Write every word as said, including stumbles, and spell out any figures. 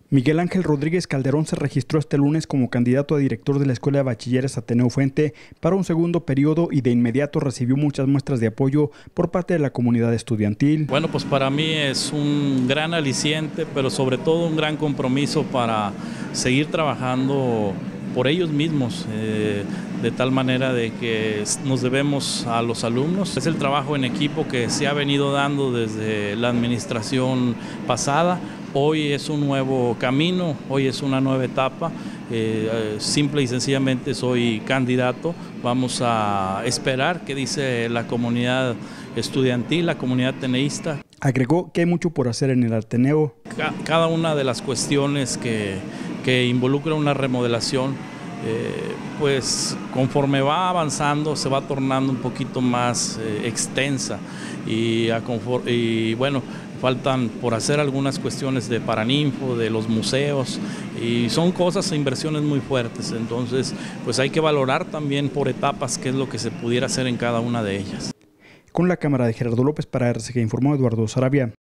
Miguel Ángel Rodríguez Calderón se registró este lunes como candidato a director de la Escuela de Bachilleres Ateneo Fuente para un segundo periodo y de inmediato recibió muchas muestras de apoyo por parte de la comunidad estudiantil. Bueno, pues para mí es un gran aliciente, pero sobre todo un gran compromiso para seguir trabajando por ellos mismos, eh, de tal manera de que nos debemos a los alumnos. Es el trabajo en equipo que se ha venido dando desde la administración pasada. Hoy es un nuevo camino, hoy es una nueva etapa. Eh, simple y sencillamente soy candidato. Vamos a esperar qué dice la comunidad estudiantil, la comunidad ateneísta. Agregó que hay mucho por hacer en el Ateneo. Cada una de las cuestiones que, que involucra una remodelación, eh, pues conforme va avanzando se va tornando un poquito más eh, extensa y, a confort, y bueno, faltan por hacer algunas cuestiones de Paraninfo, de los museos, y son cosas e inversiones muy fuertes. Entonces, pues hay que valorar también por etapas qué es lo que se pudiera hacer en cada una de ellas. Con la cámara de Gerardo López para R C G informó Eduardo Sarabia.